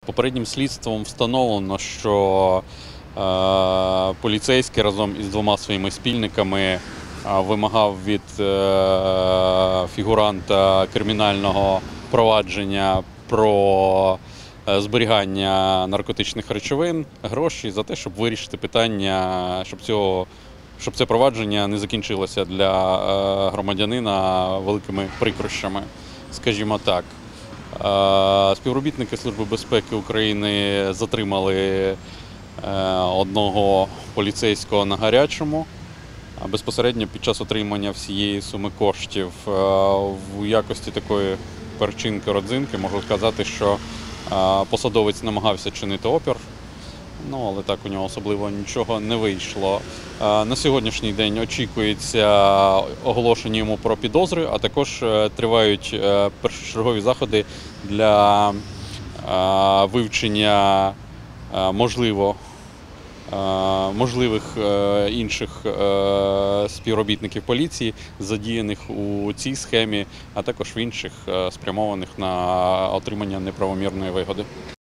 Попереднім слідством встановлено, що поліцейський разом із двома своїми спільниками вимагав від фігуранта кримінального провадження про зберігання наркотичних речовин гроші за те, щоб вирішити питання, щоб це провадження не закінчилося для громадянина великими прикрощами, скажімо так. Співробітники Служби безпеки України затримали одного поліцейського на гарячому. Безпосередньо під час отримання всієї суми коштів в якості такої перчинки-родзинки можу сказати, що посадовець намагався чинити опір, але так у нього особливо нічого не вийшло. На сьогоднішній день очікується оголошення йому про підозри, а також тривають першочергові заходи для вивчення можливих інших співробітників поліції, задіяних у цій схемі, а також в інших спрямованих на отримання неправомірної вигоди.